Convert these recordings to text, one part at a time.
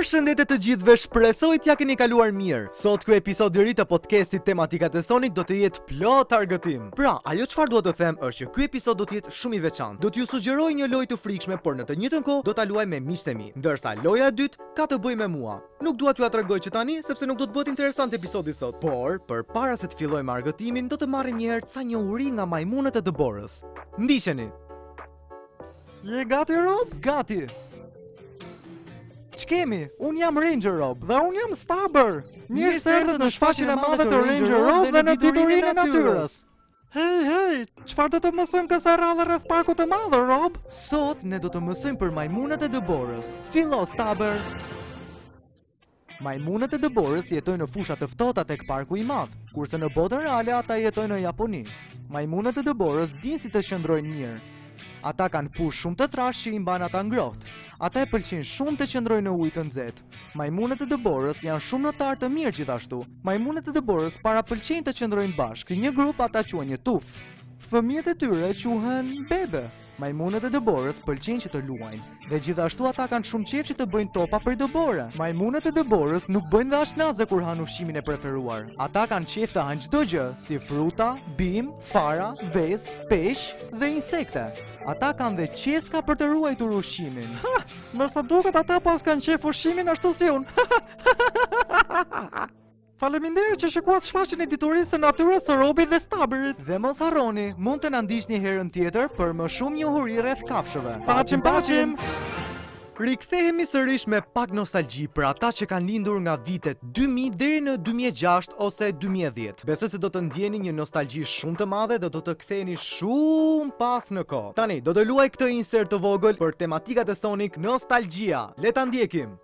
Përshëndetje të gjithëve, shpresoj t'ja keni kaluar mirë. Sot ky episod i ri të podcastit Tematikat e Sonic do të jetë plot argëtim. Pra, ajo çfarë dua të them është që ky episod do të jetë shumë i veçantë. Do t'ju sugjeroj një lojë të frikshme, por në të njëjtën kohë do ta luaj me miqtë e mi. Ndërsa loja e dytë ka të bëjë me mua. Nuk dua t'ju tregoj që tani, sepse nuk do të bëhet interesant episodi sot. Por, përpara se të fillojmë argëtimin, do të marrim një herë ca njohuri nga majmunët e dëborës. Ndiqeni. Je gati, Rob? Gati. Ç'kemi? Unë jam Ranger Rob dhe unë jam Stabber. Mirë se erdhët në shfaqjen e madhe të Ranger Rob dhe në diturinë e natyrës. Hey, çfarë do të mësojmë kësaj radhe rreth parkut të madh, Rob? Sot ne do të mësojmë për majmunët e dëborës. Fillo, Stabber. Majmunët e dëborës jetojnë në fusha të ftohta tek parku i madh, kurse në botën reale ata jetojnë në Japoni. Majmunët e dëborës dinë si të qëndrojnë mirë. Ata kanë push shumë të trashë që i mban ata ngrohtë. Ata e pëlqejnë shumë të qëndrojnë në ujë të nxehtë. Majmunët e dëborës janë shumë notar të mirë gjithashtu. Majmunët e dëborës pëlqejnë të qëndrojnë bashkë. Si një grup ata quhen një tuf. Fëmijët e tyre quhen bebe. Majmunët e dëborës pëlqejnë që të luajnë dhe gjithashtu ata kanë shumë qejf që të bëjnë topa për dëbore. Majmunët e dëborës nuk bëjnë dhe asnjë kur hanë ushqimin e preferuar. Ata kanë qejf të hanë çdo gjë, si fruta, bim, fara, vezë, peshq dhe insekte. Ata kanë dhe qeska për të ruajtur ushqimin. Ndërsa duket ata pas kanë qejf ushqimin ashtu si unë. Faleminderit që shikuat shfaqjen e diturisë së natyrës së Robit dhe Stabberit. Dhe mos harroni, mund të na ndiqni herën tjetër për më shumë njohuri rreth kafshëve. Paqim! Rikthehemi sërish me pak nostalgji për ata që kanë lindur nga vitet 2000 deri në 2006 ose 2010. Besoj se do të ndjeni një nostalgji shumë të madhe dhe do të ktheheni shumë pas në kohë. Tani, do të luaj këtë insert të vogël për tematikat e Sonic Nostalgjia. Le ta ndjekim.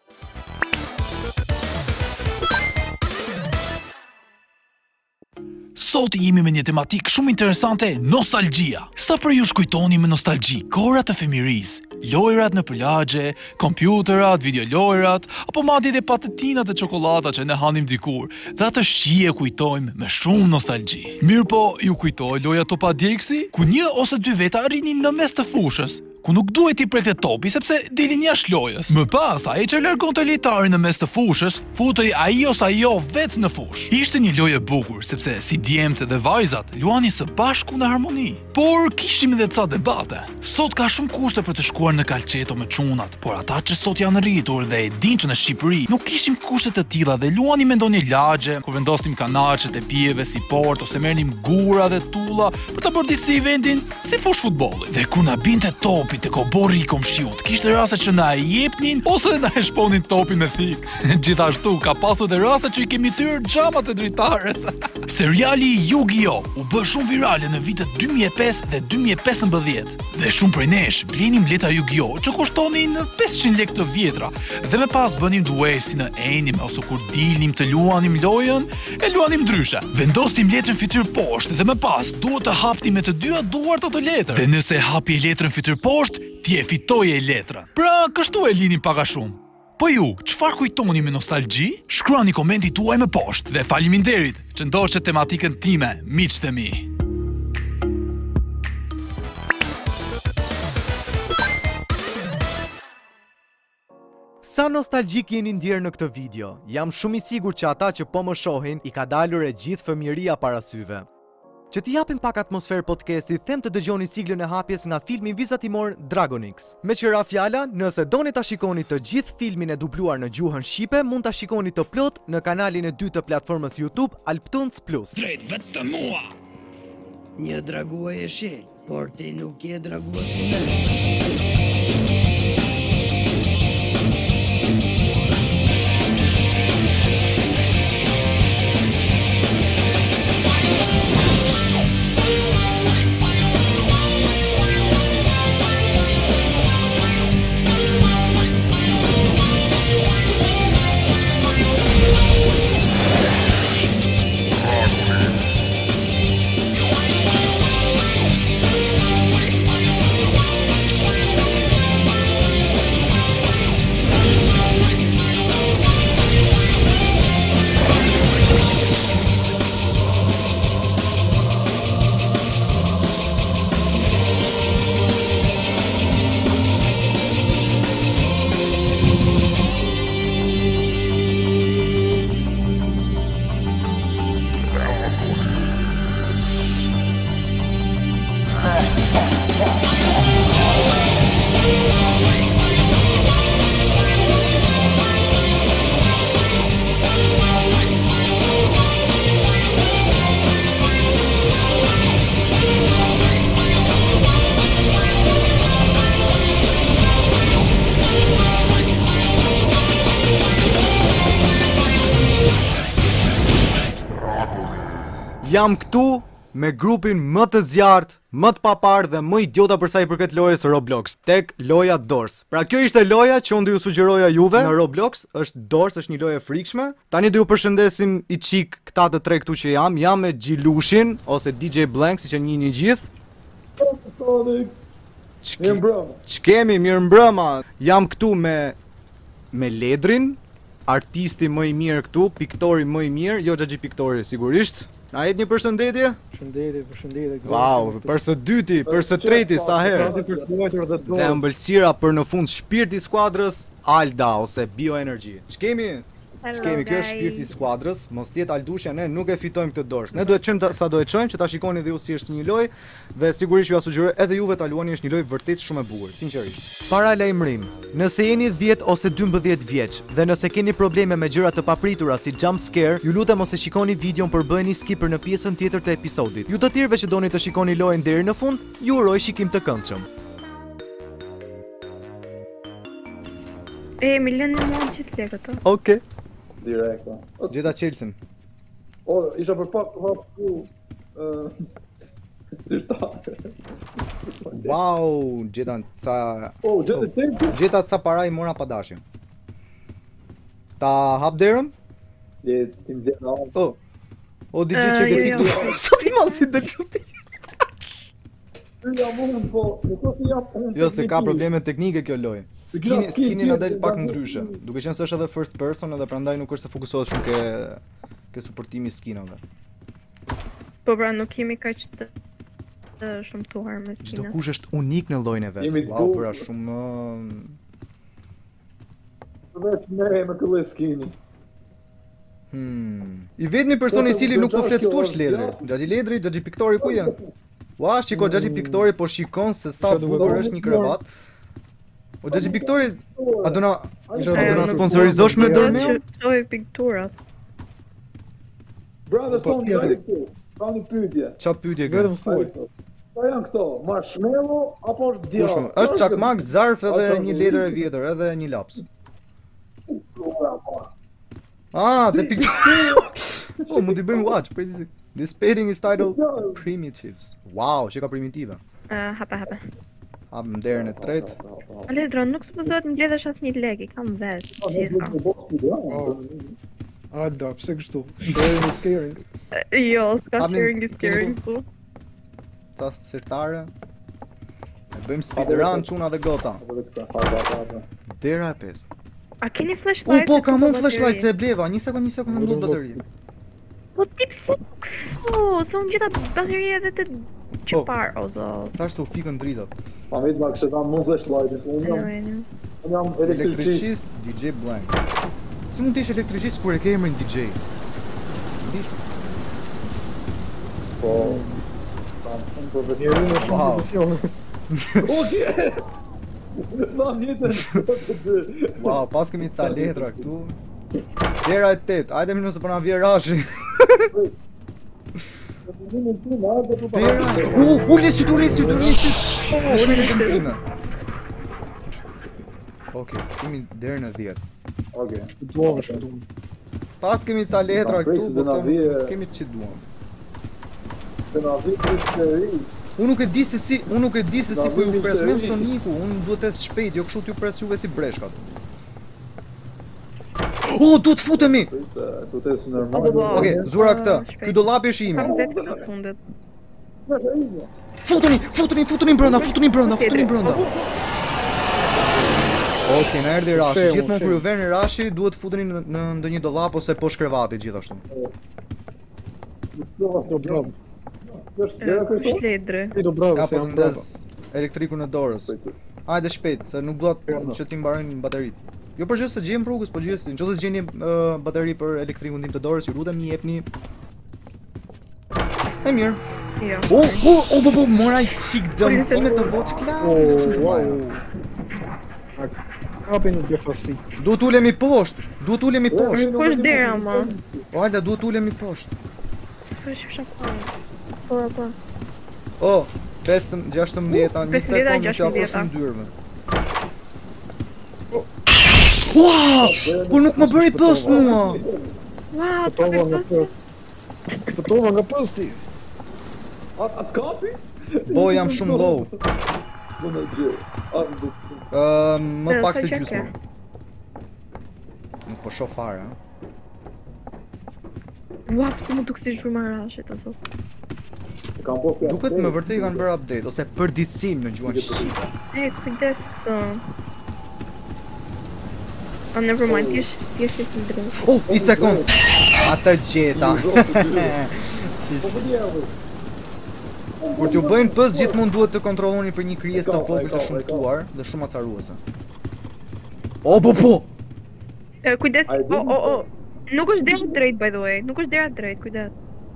Sot jemi me një tematik shumë interesante, nostalgjia. Sa për ju shkujtoni me nostalgji, kohrat të fëmirisë, lojrat në plazhe, kompjuterat, videolojrat, apo madje edhe patetinat e çokoladata që ne hanim dikur, dhe atë shije kujtojmë me shumë nostalgji. Mirë po, ju kujtoj loja topa djegësi, ku një ose dy veta rrinin në mes të fushës, ku nuk duhet i prekte topi sepse dilin jashtë lojës. Më pas, ai që largonte lojtarin në mes të fushës, futej ai ose ajo vetë në fushë. Ishte një lojë e bukur sepse si djemtë dhe vajzat luanin së bashku në harmoni. Por kishim edhe ca debate. Sot ka shumë kushte për të shkuar në kalçeto me çunat, por ata që sot janë rritur dhe e dinë që në Shqipëri nuk kishim kushte të tilla dhe luanim me ndonjë lagje, ku vendosnim kanaqet e pijeve si port ose merrnim gura dhe tulla për ta bërë disi vendin si fushë futbolli. Dhe kur na binte topi të koborri i komshiut, kishte raste që na e jepnin ose na e shponin topin me thik. Gjithashtu ka pasur dhe raste që i kemi tyrë xhamat e dritares. Seriali Yu-Gi-Oh u bë shumë virale në vitet 2005 dhe 2015 dhe shumë prej nesh blenim letra Yu-Gi-Oh që kushtonin 500 lekë të vjetra dhe me pas bënim duel si në anime ose kur dilnim të luanim lojën e luanim ndryshe. Vendosnim letrën fytyr poshtë dhe me pas duhet të hapnim me të dyja duart atë letër. Dhe nëse hapi letrën fytyr poshtë, ti e fitoje letrën. Pra, kështu e linim pak a shumë. Po ju, çfarë kujtoni me nostalgji? Shkruani komentin tuaj më poshtë dhe faleminderit që ndoshët tematikën time, miqtë e mi. Sa nostalgjik jeni ndjerë në këtë video. Jam shumë i sigurt që ata që po më shohin i ka dalur e gjithë fëmijëria para syve. Që t'i japim pak atmosferë podcastit, them të dëgjoni siglën e hapjes nga filmi vizatimor Dragonix. Me qëra fjala, nëse doni ta shikoni të gjithë filmin e dubluar në gjuhën shqipe, mund ta shikoni të plot në kanalin e dytë të platformës YouTube Alptunes Plus. Drejt vetëm mua. Një draguaj e shel, por ti nuk je draguaj si ne. Jam këtu me grupin më të zjarrt, më të papar dhe më idiota për sa i përket lojës Roblox, tek loja Doors. Pra kjo ishte loja që unë do ju sugjeroja juve në Roblox, është Doors, është një lojë e frikshme. Tani do ju përshëndesim i çik këta të tre këtu që jam me Gjilushin ose DJ Blank, siç e njihni gjithë. Ç'kemi, mirëmbrëma. Jam këtu me Ledrin, artisti më i mirë këtu, piktori më i mirë, jo Xhaxhi piktori sigurisht. Na jep një përshëndetje? Përshëndetje. Wow, për së dyti, për së treti, sa herë. Dhe ëmbëlsira për në fund shpirti i skuadrës, Alda ose Bioenergy. Ç'kemi? Ç'kemi? Kjo është shpirti i skuadrës, mos tjetë Aldushja, ne nuk e fitojmë këtë dorës. Ne duhet çojmë sa do e çojmë, që ta shikoni dhe ju si është një lojë, dhe sigurisht ju ja sugjeroj edhe juve ta luani, është një lojë vërtet shumë e bukur, sinqerisht. Para lajmërim, nëse jeni 10 ose 12 vjeç dhe nëse keni probleme me gjëra të papritura si jump scare, ju lutem mos e shikoni videon për bëheni skipper në pjesën tjetër të episodit. Ju të tjerëve që doni të shikoni lojën deri në fund, ju uroj shikim të këndshëm. Milen në mund gjithë le këto. Okej. Direkt. Gjeta Chelsea. Isha për pak të hapë ku zyrtare. Wow, gjeta ca gjeta ca para i mora pa dashje. Ta hap derën? Ti më vjen në O DJ që ke ti këtu. Sot i malë si dhe qëti. Jo, se ka probleme teknike kjo lojë. Skini na del pak ndryshe. Duke qenë se është edhe first person edhe prandaj nuk është se fokusohet shumë ke suportimi i skinave. Po pra nuk kemi kaq të shumtuar me skina. Çdo kush është unik në llojin e vet. Wow, pra shumë veç me këtë skini. I vetmi person i cili nuk po flet këtu është Ledri. Xhaxhi Ledri, Xhaxhi Piktori ku janë? Ua, shiko Xhaxhi Piktori po shikon se sa bukur është një krevat. O Xhaxhi Piktori, a do na sponsorizosh me dorë? Çoj pikturat. Brother son këtu. Ka një pyetje. Çfarë pyetje ke? Vetëm thuaj. Sa janë këto? Marshmallow apo është djallë? Është çakmak, zarf edhe një letër e vjetër, edhe një laps. Dhe piktori. Mund t'i bëjmë watch, pretty. This painting is titled Primitives. Wow, që ka primitive. Hapa. Hapëm derën e tretë. Ledro, nuk supozohet në mbledhësh asnjë lek, i kam vesh. Da, pse kështu? Sharing is caring. Jo, s'ka sharing is caring tu. Ca sirtare. E bëjmë speedrun çuna dhe goca. Dera e 5. A keni flashlight? Po, kam unë flashlight se e bleva. Një sekond, më ndodh bateri. Po ti pse? Se unë gjeta bateri edhe të çpar ozo. Tash u fikën dritat. Pa vetë ma kështë kam mund flashlight, se unë jam elektricist. DJ Blank. Si mund t'ish elektricist kur e ke emrin DJ? Po... Tam shumë profesion. Njeri me shumë profesion. Oke! Tam jetën. Wow, pas kemi ca letra këtu. Dera e 8, ajde më nëse po na vje rashi. Ulisit. Okej, kemi derën e 10. Okej. Pas kemi ca letra këtu, kemi që duam. Unë nuk e di se si po ju pres me Soniku, unë duhet të shpejt, jo kështu t'ju pres juve si breshkat. Duhet futemi! Okej, zura këtë, ky dollapi është imi. Futuni brenda. Okej, na erdhi rashi. Gjithmonë kur ju vjen rashi, duhet futeni në ndonjë dollap ose poshtë krevatit gjithashtu. Është Ledri. Ka po ndez elektriku në dorës. Hajde shpejt, se nuk duat që ti mbarojnë bateritë. Jo për gjithë se gjem rrugës, po gjithë, nëse s'gjeni bateri për elektrikun tim të dorës, ju lutem më jepni. E mirë. Jo. Mora i çik dëmtime të voç klar. Hapin në defasi. Duhet ulemi poshtë. Po është dera ma. Po Alda, duhet ulemi poshtë. Po është shaqoj. Po. 5, 16, 20 sekond që afrosh ndyrme. Wow! Po nuk më bëri post mua! Wow, Fëtova nga posti. Atë kapi? Bo, jam shumë low. S'do me gjë. Më pak se gjysmë. Nuk po shoh fare, ha. Ua, pse më duk si shumë arashit ato. Kam po fjalë. Duket me vërtet kanë bërë update ose përditësim në gjuhën shqipe. Kujdes këto. Oh, never mind, t'jesh të drejt. Oh, një sekund. Atë gjeta. Po ku diave? Kur t'ju bëjnë pës gjithmonë duhet të kontrolloni për një krijesë të vogël të shumtuar dhe shumë acaruese. O, po. Kujdes, nuk është dera drejt, by the way. Nuk është dera drejt, kujdes.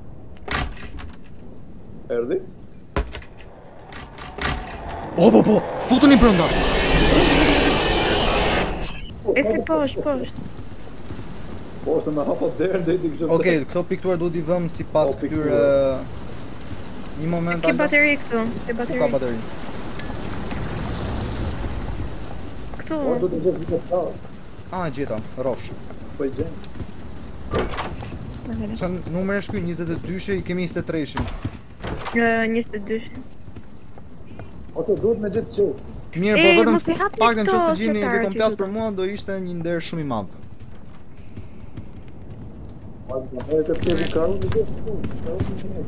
Erdhi? O, po. Futuni brenda. E si poshtë. Po, se me hapa derën dhe i kështë... Okej, këto piktura duhet i vëmë sipas këtyre... Një moment, Ke Alda. bateri këtu, Ku ka bateri? Këtu. Po, do të gjithë vitë të tarë. Gjeta, rrofsh. Po i gjenë. Çfarë numër është ky? 22-shi, i kemi 23-shin. 22. Oke, duhet me gjithë që. Mirë, po vetëm mos i hapni pakën këto, nëse gjeni setar, vetëm plas që për mua do ishte një nder shumë i madh. E të pjeri karu në gjithë.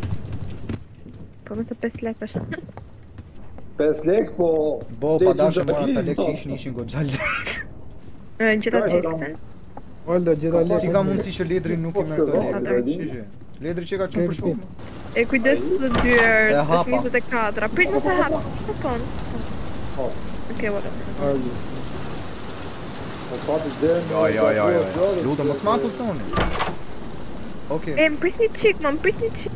Po mëse 5 lekë është. 5 lek, po... Bo, pa dashë mora ta lekë që ishin goxha lek. Gjitha gjithë. Alda, gjitha lekë. Si ka mundësi që Ledri nuk i merr këto lekë? Shishë. Ledri që ka qenë për shtëpi. E kujdes të dyer, E hapa. 24. Prit mos e hap. Sa pon? Okej, whatever. Po pati derën... Jo. Lutem mos ma akusoni. Okej. Më prisni çik, më prisni çik.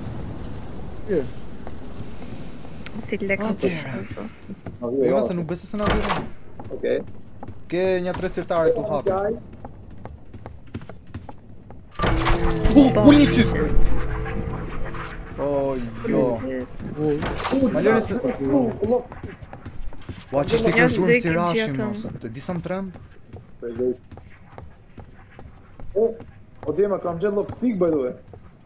Si lekë të shtu. Jo, se nuk besoj se na vjen. Okej. Ke një tresirtare këtu hapi. Ulni sy. Jo. Ma lëre se... Ua, që ishte kjo zhurmë si rashim, mos. Të disa më trem? O djema, kam gjetë lockpick, by the way.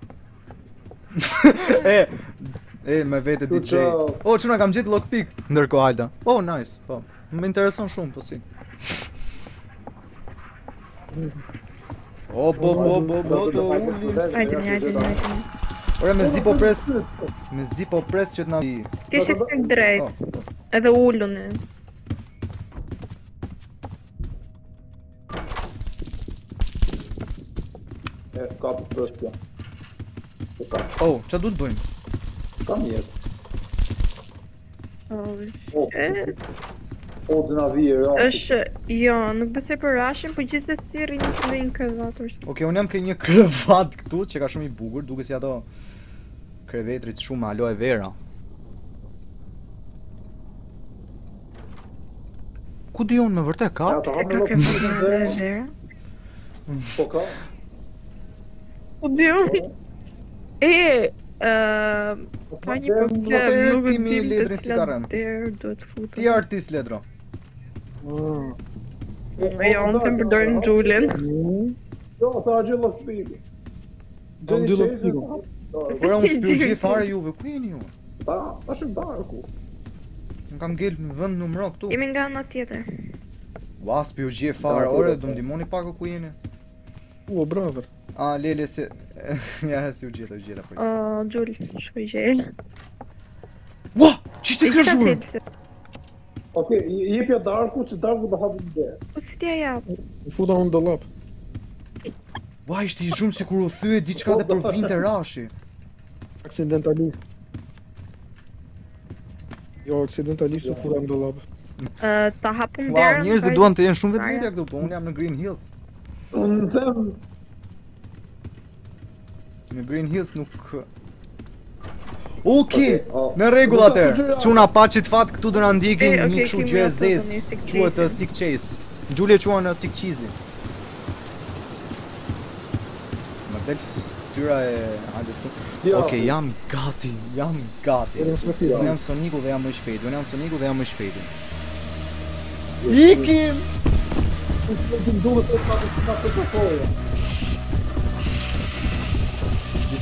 Me vete DJ. O, quna kam gjetë lockpick. Ndërko Alda. Oh, nice, po. Më intereson shumë, po si. O, po, të ullim. Hajde. Ore, me zi po pres që t'na... Ti shi të drejt. Edhe ullun e. Kapi përshpja. Oh, qa du t'bëjmë? Kam jetë. Oh, dhëna vijë, është, jo, nuk besoj për rashin, po gjithsesi rrinë të një krevatur. Okej, unë jam ke një krevat këtu që ka shumë i bukur, duke si ato krevetrit shumë aloe vera. Ku di unë me vërtet ka? Se ka krevatur aloe vera? Po ka? Ku di unë? Ka një problem, nuk e kemi dim të Ledrin si ka cilat rënë. derë duhet futur. Ti artist Ledro. Jo, unë të më përdorin Julian. Jo, ta gjë lockpick. Kam dy lockpick. Ora unë spjurgje fare juve, ku jeni ju? Ta është darku. Unë kam ngel në vend numro këtu. Jemi nga ana tjetër. Ua, spjurgje fare, ore, do m'ndihmoni pak ku jeni? O, brother. A, Lele se... Ja, si u gjeta për ju. Gjul, shkoj gjel. Ua, qishte kjo zhurmë? Okej, jepja darku që darku do hapë një derë. Po si t'ja japë? U futa unë dollap. Ua, ishte i zhurmë si kur u thyë diçka dhe për vinte rashi. Aksidentalisht. Jo, aksidentalisht u futa në dollap. Ta hapëm Ua, derën. njerëzit duan të jenë shumë vetvetja këtu, po unë jam në Green Hills. Unë them... Në Green Hills nuk... Okej, në rregull atëherë. Çuna pa çit fat këtu do na ndjekin një kështu gjë e zezë, quhet sick chase. Gjulje quan sick cheese. Më del fytyra e hajde këtu. Okej, jam gati. Unë jam Soniku dhe jam më i shpejti. Ikim!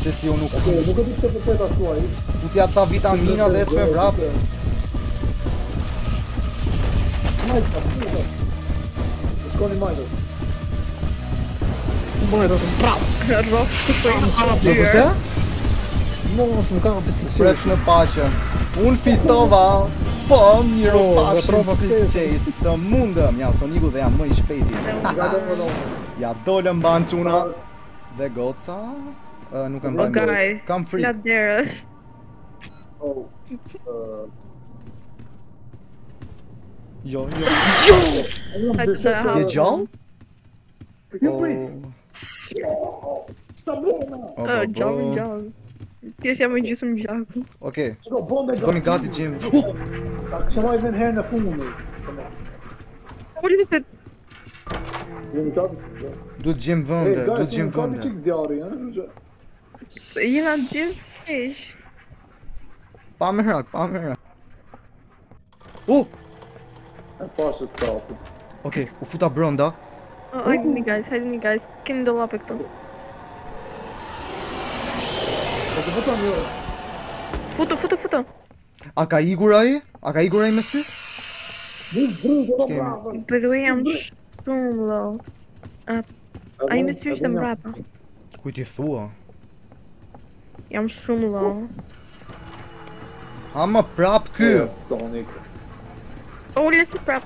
që si unë nuk Nuk e di pse vërtet ashtu ai. u t'ja ca vitamina dhe s'me vrap. Shkoni majtë. Bajra të Rrok të Në vërte? mos më ka pesi Pres në paqe. Unë fitova, po miro Po, pafshim veprova si ftesë. qes. Të mundëm, ja, Soniku dhe jam më i shpejti. Ja dolëm ban çuna dhe goca. Nuk e mbaj. Guys, Kam frikë. Laderës. Oh. Jo. Je Je gjallë? Jo prit. Sa bëna? Gjallë. Ti është jam e gjysmë gjaku. Okej, Çka bombe bëni gati Jim. Ta këshmoj edhe në herë në fundi. Uli se Jemi gati. Duhet Jim vënde, duhet Jim Kam vënde. çik zjarri, ëh. jena gjithë fish. Pa më rak, pa më rak. Pashë të kapit. Okej, u futa brenda. Hajdeni guys, keni dollape këtu. Po të futon jo. Futo. A ka igur ai? A ka igur ai me sy? By the way, jam shumë low. Ai me sy është mbrapa. Ku ti thua? Jam shumë low. Ama prap ky. Sonic. Uli si prap.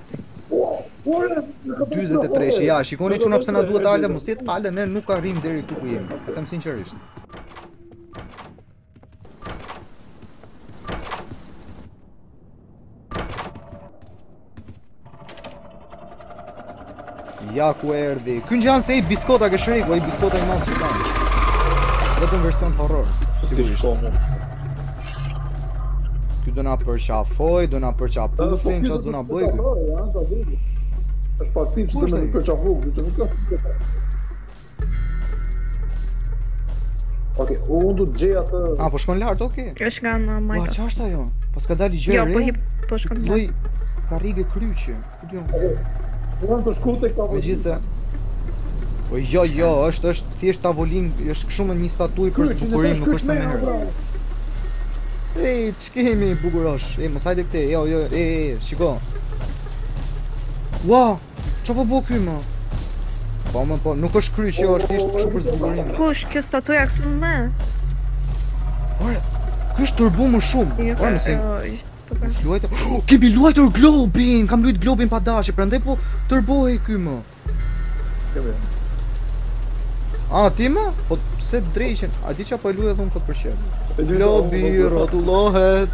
43, ja, shikoni çuna pse na duhet Alda, mos jetë Alda, ne nuk arrim deri këtu ku jemi. E them sinqerisht. Ja ku erdhi. Ky ngjan se i biskota ke shreku, ai biskota i madh që ka. Vetëm version horror, sigurisht. Ty do na përqafoj, do na përqafuthin, çfarë do na bëj ky? Është pak tip që do të përqafu, kështu nuk ka. Okej, unë du të gjej atë. Ah, po shkon lart, okay. Është nga në Ua, majta. ç'është ajo? Pas ka dalë gjë Jo, re. po hip, po shkon Lloj karrige kryqe. Ku diun? Unë të shku tek tavolinë. Megjithëse po jo, është thjesht tavolinë, është kështu me një statuj për bukurim, nuk është sa më herë. Ej, ç'kemi bukurosh? Ej, mos hajde këtej. Jo, shiko. Ua, ç'po po bë ky më? Po, nuk është kryq, jo, është thjesht kështu për zbukurim. Kush, kjo statuja këtu në mes? Ore, ky është turbu më shumë. Jo, Ore, nëse po ka. luajtur. Kemi luajtur globin, kam luajt globin pa dashje, prandaj po turbohej ky më. A, ti më? Po pse drejqen? A di që po e luaj edhe unë këtë përqet? Globi rrotullohet.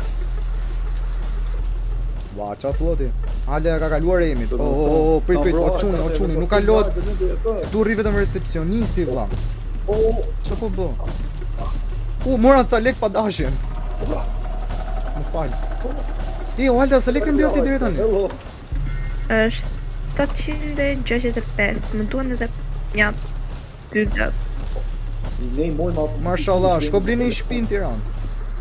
Ua, qa thua ti? Hale ka kaluar emit. Prit, o quni, nuk kalohet. Tu rri vetëm recepcionisti, vlla. Qa po bë? Mora ca lek pa dashjen. Më fal. O, Alda, sa lek e mbjoti deri tani? Është 765, më duhen edhe ja 40. Ne moj ma. Mashallah, shko blini një shtëpi në Tiranë.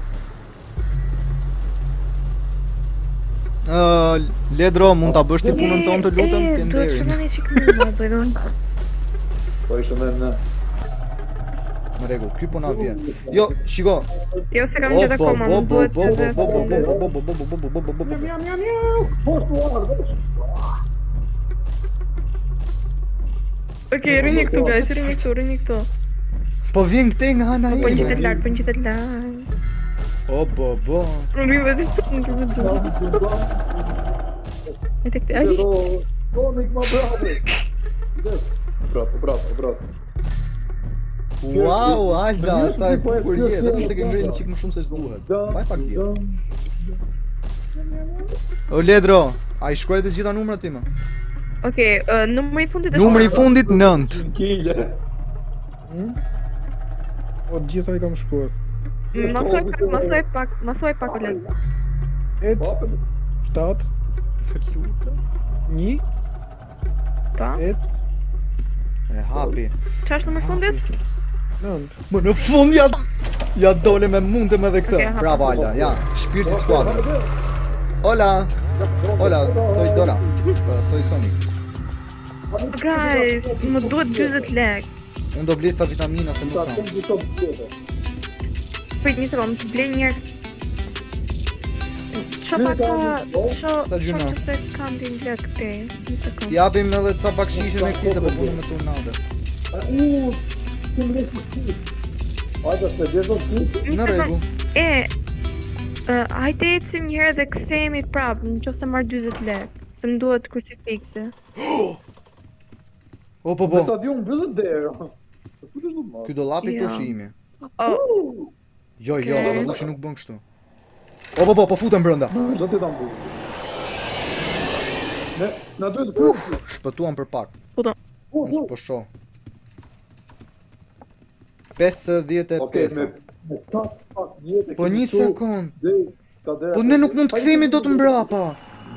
Ledro, mund ta bësh ti punën tonë të lutem, ti Duhet nderin. shumani që këmë më bëjron. Po ishëm në. Në rregull, ky po na vjen. Jo, shiko. Jo se kam gjetë akoma, më duhet edhe... Po shtu Okej, rini këtu guys, rini këtu. Po vjen këtej nga ana Po ime. njitet lart. Bo. Unë vi vetë të në këtë. E të këtë, a Sonic ma bravo. Wow, Alda, sa e bukur je, vetëm se ke ngritur një çik më shumë se ç'duhet. Pa pak dia. O Ledro, a i shkruaj të gjitha numrat tima? Okej, numri i fundit është... Numri i fundit 9. Kile. Po gjitha i kam shkuar. Ma thuaj pak o Ledro. 8, 7, Të lutem. 1, Pa? 8, E hapi. Qa është numri i fundit? 9. Më në fund ja dole me mundem edhe këtë. Okej, hapa. Bravo Alda, ja, shpirti i skuadrës. Hola, soy Dora. Soy Sonic. Guys, më duhet 40 lek. Unë do blej ca vitamina se nuk kam. prit një sekond, të blej një herë. Shofa Sa gjuna? që se kam din blek te, një sekond. Japim edhe ca bakshishe me këtij se po punë me turnade. Ti më lek ti. Hajde se dhe do të Në rregull. Hajde ecim një herë dhe kthehemi prapë, nëse marr 40 lekë. Se më duhet krucifikse. O po Në po. stadion mbyllet dera. Futesh nuk Ky marr. dollapi Jo. pushimi. Oh, Jo, jo, Okej. bushi nuk bën kështu. O po po, po futem brenda. Do të ta mbush. Ne, na duhet të Shpëtuam për pak. futon. Unë po shoh. 55. Okej, me tak jetë. Po një sekond. Po Po ne nuk mund të kthehemi dot mbrapa.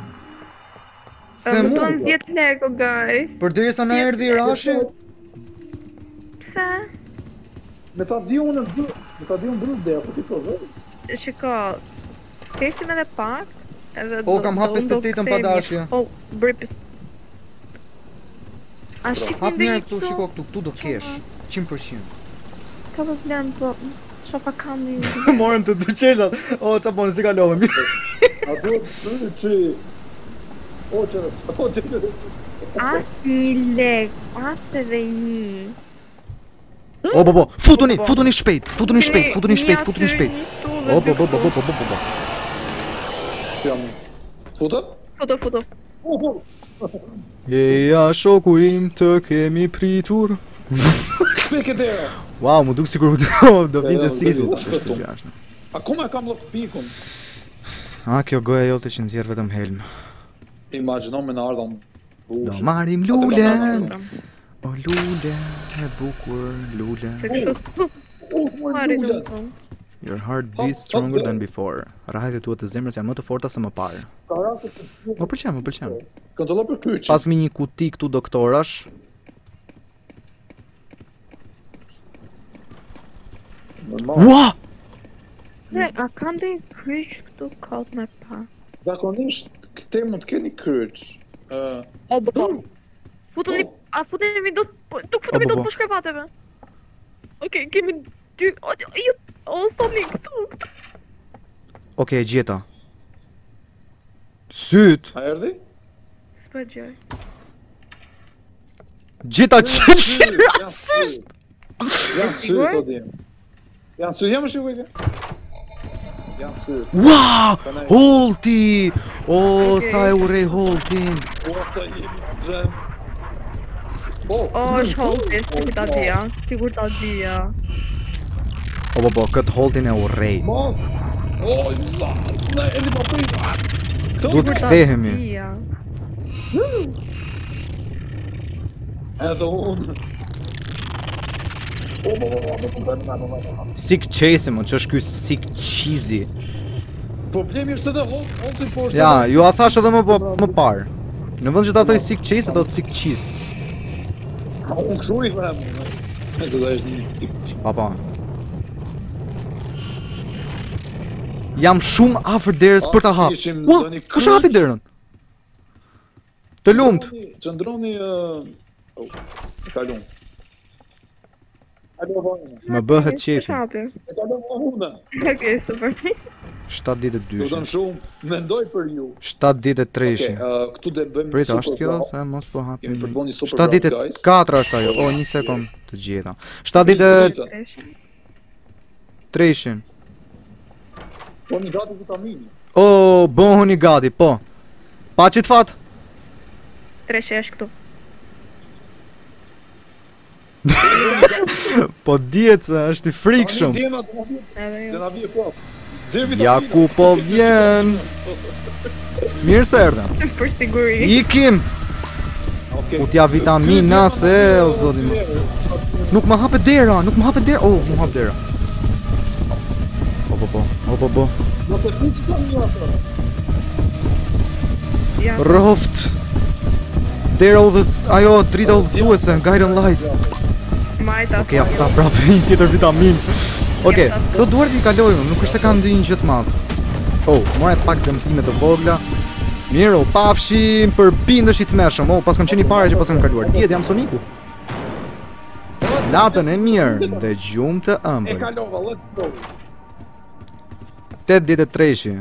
Se Më mu, duan 10 lekë, guys. përderisa na erdhi Rashi, Pse? Me stadionin mbyllet dera, po ti po vë. Shiko, kesim edhe pak. Edhe O, kam hap 58-ën pa dashje. O, bripis. A shifni hap dhe një një këtu, shiko këtu, këtu do kesh. 100%. Ka problem, po. Shofa kam një. Morëm të dy qelat. O, qa po, nësi kalohemi. A duhet të që... O, që... As një lek, as edhe një. O, po, po, futuni shpejt, futuni shpejt. O, po, po. Jam... Futë? Foto. Eja, shoku im, të kemi pritur. Shpeke dera! Wow, mu duk sikur do vinte jo, Sizi. do shpëtum. Akoma e kam lëk pikun. A, kjo goja jote që nxjerr vetëm helm. Imagjino me në ardhëm Do marim lulen. O lule, e bukur, lule. Se kështu. Pare Lule! të më. Your heart beats stronger than before. Rahet tua të zemrës janë më të forta se më parë. Më pëlqen. Kontrollo për kryqin. Pas mi një kuti këtu doktorash. Normal. Ua! A kam dhe një kryq këtu kaut me pa. Zakonisht, këte mund të keni kryq. O, bo. Futuni, a futuni do të po shkrevateve. Okej, kemi dy, o, soni këtu. Okej, gjeta. Syt! A erdi? S'po gjoj. Gjeta qelë rasisht! Janë syt, o dim. Janë syt, jam shikuj ke? Janë syt. Wow! Holti! O, sa e urej Holtin! O, sa jemi të dhem. O, është holti, sigur ta dhja. O, po, këtë Holtin e urej. Mos! O, sa! Ne, e një paprika! Du të kthehemi. Edhe unë. Sik qesi, mo, që është ky sik qizi. Problemi është edhe holti po është... Ja, ju a thash edhe më parë. Në vend që ta thoj sik qesi, do të sik qiz. Unë këshu i them. Nëse dhe është një tip. Pa. Jam shumë afër derës për ta hap. Ishim Ua, ndonjë kush e hapi derën? Të lumt. Qëndroni... E kalon. Alo, vajnë. Më bëhet qefi. E kalon më hune. Okej, super. 7 ditë Do të dyshin. shumë, mendoj për ju. 7 ditë treshin. Këtu dhe bëjmë Prit, super është kjo, round. se mos po hapim. Kemi përbën një super 7 ditë round, guys. 4 është ajo. O, një sekond të gjeta. 7 ditë treshin. Po një gati vitamini. O, bëhuni gati, po. Pa qit fat. Treshe është këtu. Po dihet se është i frikshëm. Dhe na vje po. Ja ku po vjen. Mirë se erdhën. Për siguri. Ikim. Utja vitamina se o zoti më. Nuk më hapet dera, Oh, më hap dera. Po. Nëse ti që kam një atë. Ja. Roft. Dera ajo drita udhëzuese, guiding light. Majta. Okej, ta prapë një tjetër vitamin. Okej, do duart i kalojmë, nuk është se kam ndonjë gjë të madh. Oh, mora pak dëmtime të vogla. Mirë, o pafshim për bindesh i tmerrshëm. Oh, pas kam qenë i parë që pas kam kaluar. Dihet jam Soniku. Latën e mirë, dëgjum të E ëmbël. kalova, let's go. 8 ditë e treshi.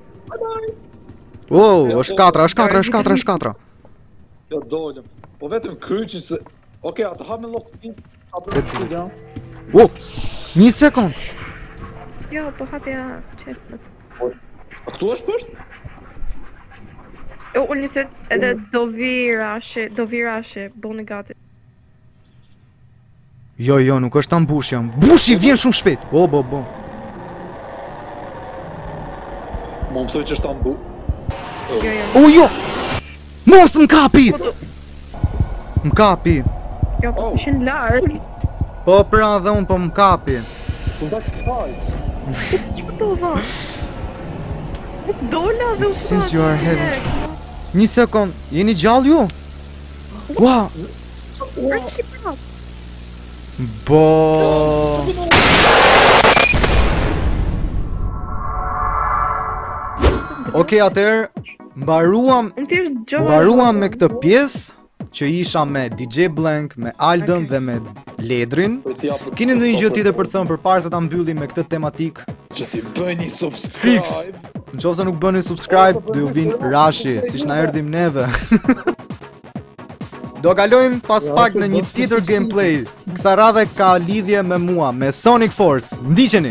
Wow, është 4. Jo, dolem. Po vetëm kryqin se... Okej, atë ha me lokin. Wow, 1 sekund. Jo, po hapja chestët. A këtu është pësht? Jo, unë njësët edhe do virashe, bone gati. Jo, nuk është ta mbushja. Mbushi vjen shumë shpejt. Bo. Mo më thoj që është ta mbu. Jo. Jo! Mos m'kapi! M'kapi. Jo, po s'ishin larg. Po pra dhe unë po m'kapi. Shku nda këtë faj. Që do va? Dola dhe u It seems you are having... 1 sekund, jeni gjallë ju? Wow! Bo... Okej, atëherë, mbaruam me këtë pjesë që isha me DJ Blank, me Alden dhe me Ledrin. Keni ndonjë gjë tjetër për të thënë përpara se ta mbyllim me këtë tematik? Që ti bëni subscribe. Fix! Nëse nuk bëni subscribe, do ju vinë rashi, siç na erdhim neve. Do kalojmë pas pak në një tjetër gameplay. Kësa radhe ka lidhje me mua, me Sonic Force. Ndiqeni!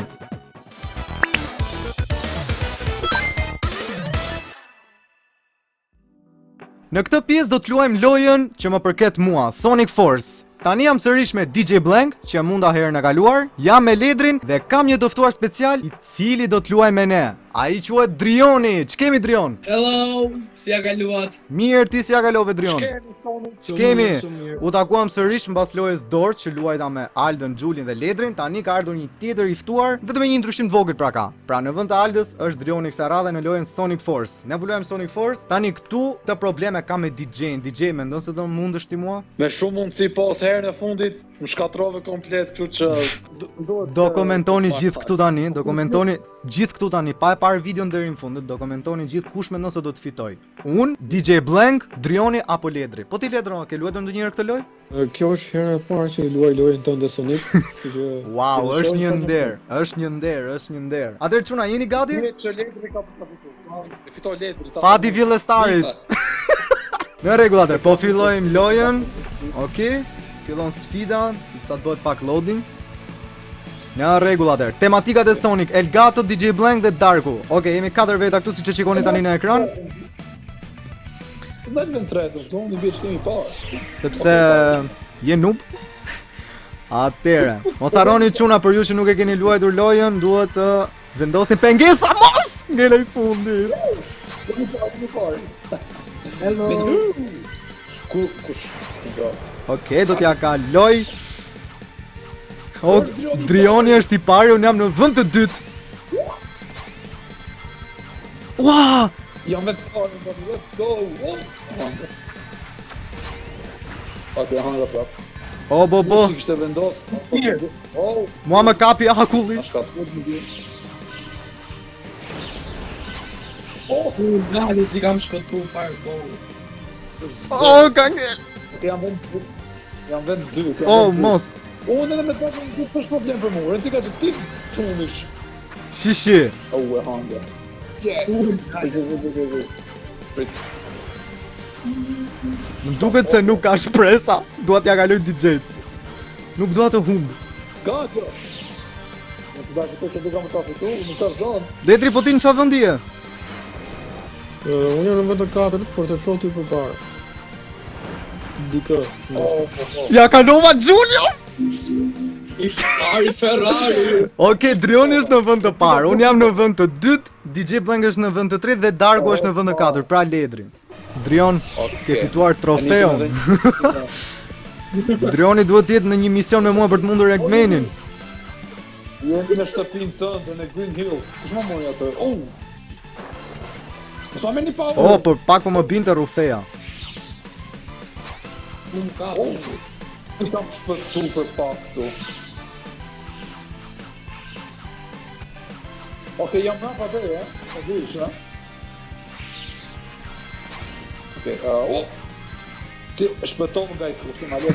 Në këtë pjesë do të luajmë lojën që më përket mua, Sonic Force. Tani jam sërish me DJ Blank, që munda herën e kaluar, jam me Ledrin dhe kam një doftuar special i cili do të luaj me ne. Ai quhet Drioni. Ç'kemi Drion? Hello, si ja kaluat? Mirë, ti si ja kalove Drion? Ç'kemi? U takuam sërish mbas lojës dorë që luajta me Alden, Julin dhe Ledrin. Tani ka ardhur një tjetër i ftuar, vetëm me një ndryshim të vogël pra ka. Pra në vend të Aldës është Drioni kësaj radhe në lojën Sonic Force. Ne po luajmë Sonic Force. Tani këtu të probleme kam me DJ-n. DJ mendon se do mundesh ti mua? Me shumë mundësi pas herën e fundit, më shkatrove komplet, kështu që do komentoni gjithë këtu tani, pa e parë videon deri në fund, do komentoni gjithë kush mendon se do të fitoj. Unë, DJ Blank, Drioni apo Ledri. Po ti Ledro, ke luajtur ndonjëherë këtë lojë? Kjo është herën e parë që luaj lojën tënde Sonic. Wow, është një nder. Atëherë çuna, jeni gati? Ledri ka fituar. Fitoi Ledri. Fati villestarit. Në rregull atë, po fillojmë lojën. Okej. Fillon sfida, sa të bëhet pak loading. Në rregull atëherë. Tematikat e Sonic, Elgato, DJ Blank dhe Darku. Okej, jemi 4 veta këtu siç e shikoni tani në ekran. Të dalë në tretë, do unë i bie çtimi parë. Sepse je noob. Atëherë, mos harroni çuna për ju që nuk e keni luajtur lojën, duhet të vendosni pengesa mos ngel ai fundit. Hello. Kush? Okej, do t'ja kaloj. O, Drioni është i pari, unë jam në vend të dytë. Ua! Jam me të parë, let's go! Okej, hanga prap. O, bo. Si kishte vendos. Mua më kapi akulli. Ashka të fut më bje. Gali si kam shpëtu fireball. O, ka ngel. Jam vend 2. O, mos. Unë edhe me të në këtë është problem për mu, rënë si ka që ti qunish. Shishi. O, e hanga. Më duket se nuk ka shpresa. Dua t'ja kaloj DJ-t. Nuk dua të humbë. Ka që. Në të da këto që duka më ta fitu, më të rëgjohën. Letri, po ti në qa vëndi e? Unë jam në vend të 4 për të shohë ty përpara. Dikë. Ja kalova Julius! I pari Ferrari. Okej, Drioni është në vend të parë, unë jam në vend të dytë, DJ Blank është në vend të tretë dhe Darku është në vend të katërt, pra Ledri. Drion, ke fituar trofeun. Drioni duhet të jetë në një mision me mua për të mundur Eggmanin. Jemi në shtëpinë tënde në Green Hills. Kush më mori atë? Mos ma merrni pa. Oh, por pak po më binte rufeja. Nuk ka. Ti kam shpëtu për pak këtu. Okej, jam brapa dhe, e dish, ha? Okej, si shpëtov nga i kushtim, ale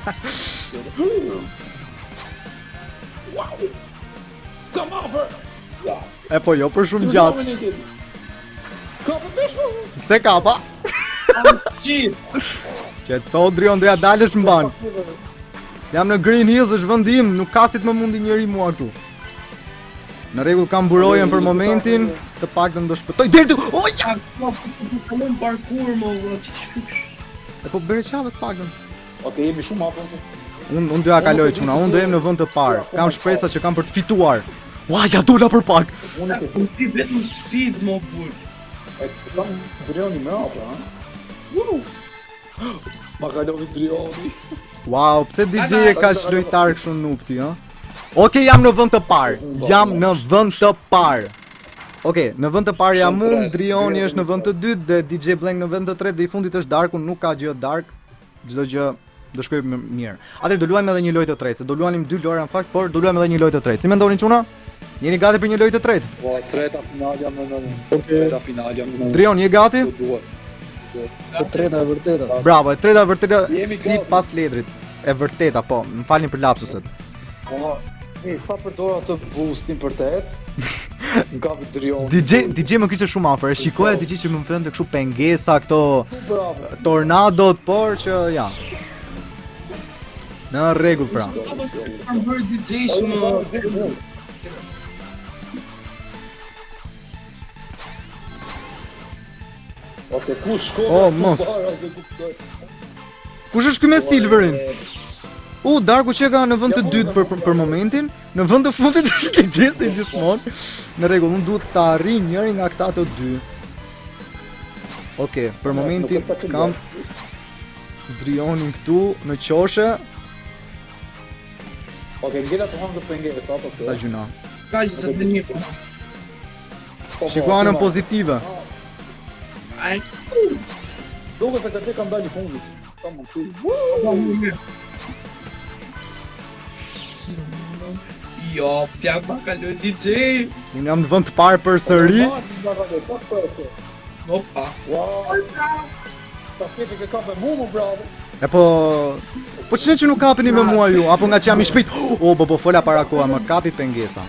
vetë, Wow! Come over! Ja. E po jo për shumë gjatë. Ka për peshu! Se kapa. Shit. Qetso Drion, doja dalësh mban. Jam në Green Hills, është vendi im, nuk ka si të më mundi njeri mua këtu. Në rregull, kam burojen për momentin, të paktën do shpëtoj deri tu. O ja! Kalon parkour më vot. E po bëre çfarë paktën? Okej, jemi shumë afër. Unë doja kaloj çuna, unë do jem në vend të parë. Kam shpresa që kam për të fituar. Ua, ja dola për pak. Unë e Unë ti vetëm speed më bur. kam Drioni më afër, ha? Ma kaloi Drioni. Wow, pse DJ e ka lojtar kështu nupti, ha? Okej, jam në vend të parë. Jam në vend të parë. Okej, në vend të parë jam unë, Drioni është në vend të dytë dhe DJ Blank në vend të tretë dhe i fundit është Darku, nuk ka gjë Dark. Çdo gjë do shkojë mirë. Atëherë do luajmë edhe një lojë të tretë, se do luanim 2 lojra në fakt, por do luajmë edhe një lojë të tretë. Si mendoni çuna? Jeni gati për një lojë të tretë? Po, treta final jam në. Treta final jam në. Drion, je gati? E treta e vërteta. Bravo, e treta e vërteta Jemi si gati. pas letrit. E vërteta, po, më falni për lapsuset. Po, sa përdora të boostin për të ecë? Më ka për Drioni. DJ më kishte shumë afër. E shikoja DJ që më thënë kështu pengesa, këto Bravo. tornadot, por që ja. Në rregull pra. Kam bërë DJ më. Okej, ku shko? Oh, mos. Kush është ky me Silverin? Darku që ka në vend të dytë për momentin, në vend të fundit është DJ si gjithmonë. Në rregull, unë duhet ta arrijë njërin nga këta të dy. Okej, për momentin kam Drionin këtu në qoshe. Okej, ngela të hangë pengesa apo Sa gjuna. Ka që se të një. Shiko anën pozitive. Ai. Duke se këtë kam dalë i fundit. Ka mundësi. Jo, pjak ma kaloj DJ. Unë jam në vend të parë për sëri. Opa. Wow. Ta keqe ke kapë mu, bravo. E po që nuk kapeni me mua ju, apo nga që jam i shpejt. Po fola para koha, më kapi pengesa.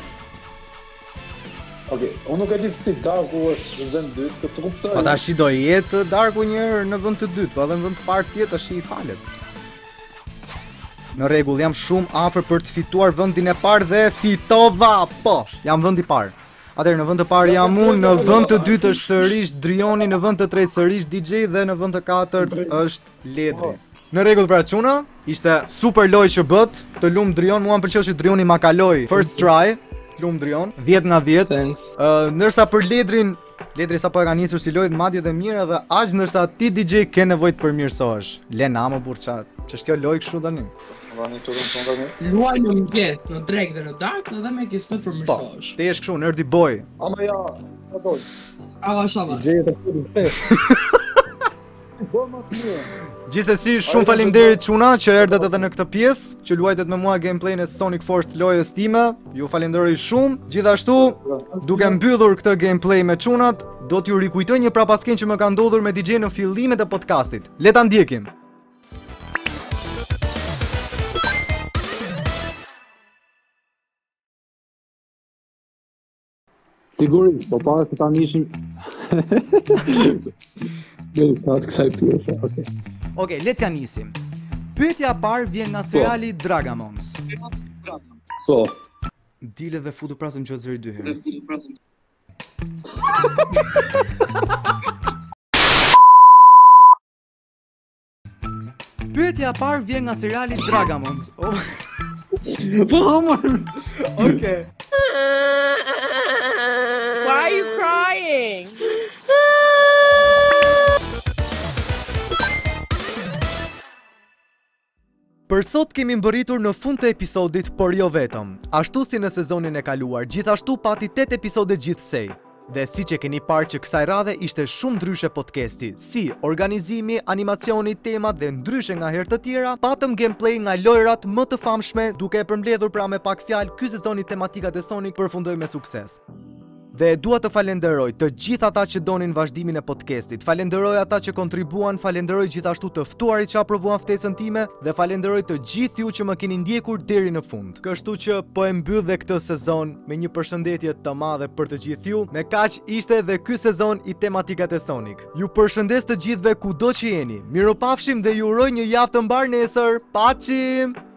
Okej, unë nuk e di si Darku është në vend dytë, këtë se kuptoj. Po tash do jetë Darku njëherë në vend të dytë, po edhe në vend të parë tjetër tash i falet. Në rregull, jam shumë afër për të fituar vendin e parë dhe fitova. Po, jam vendi i parë. Atëherë në vend të parë jam unë, në vend të dytë është sërish Drioni, në vend të tretë sërish DJ dhe në vend të katërt është Ledri. Në rregull pra çuna, ishte super lojë që bët, të lum Drion, mua më pëlqeu që Drioni ma kaloi first try, lum Drion, 10 nga 10. Thanks. Ndërsa për Ledrin, Ledri sapo e ka nisur si lojë madje dhe mirë edhe aq ndërsa ti DJ ke nevojë të përmirësohesh. Lena më burça, ç'është kjo lojë kështu tani? Vani të rëmë tani. Luaj në mëngjes, në drek dhe në dark dhe me kismet për mësosh. Ti je kështu nerdy boy. Ama ja, ka doj. Ava shava. DJ të futin kthesh. Po më të mirë. Gjithsesi shumë faleminderit çuna që erdhët edhe në këtë pjesë, që luajtët me mua gameplay-n e Sonic Force lojës time. Ju falenderoj shumë. Gjithashtu, duke mbyllur këtë gameplay me çunat, do t'ju rikujtoj një prapaskenë që më ka ndodhur me DJ në fillimet e podcastit. Le ta ndjekim. Sigurisht, po para se ta nishim. Dhe ka të kësaj pjese, okay. Okej, le t'ja nisim. Pyetja e parë vjen nga seriali Dragamons. Po. Dile dhe futu prasëm që zëri 2 herë. Pyetja e parë vjen nga seriali Dragamons. Po hamar. Okej. Why are you crying? Për sot kemi mbërritur në fund të episodit, por jo vetëm. Ashtu si në sezonin e kaluar, gjithashtu pati 8 episode gjithsej. Dhe si që keni parë që kësaj radhe ishte shumë ndryshe podcasti, si organizimi, animacioni, temat dhe ndryshe nga herë të tjera, patëm gameplay nga lojrat më të famshme, duke e përmbledhur pra me pak fjalë, ky sezoni tematikat e Sonic përfundoi me sukses. Dhe dua të falenderoj të gjithë ata që donin vazhdimin e podcastit. Falenderoj ata që kontribuan, falenderoj gjithashtu të ftuarit që aprovuan ftesën time dhe falenderoj të gjithë ju që më keni ndjekur deri në fund. Kështu që po e mbyll dhe këtë sezon me një përshëndetje të madhe për të gjithë ju. Me kaq ishte edhe ky sezon i tematikat e Sonic. Ju përshëndes të gjithëve kudo që jeni. Miropafshim dhe ju uroj një javë të mbar nesër. Paqim!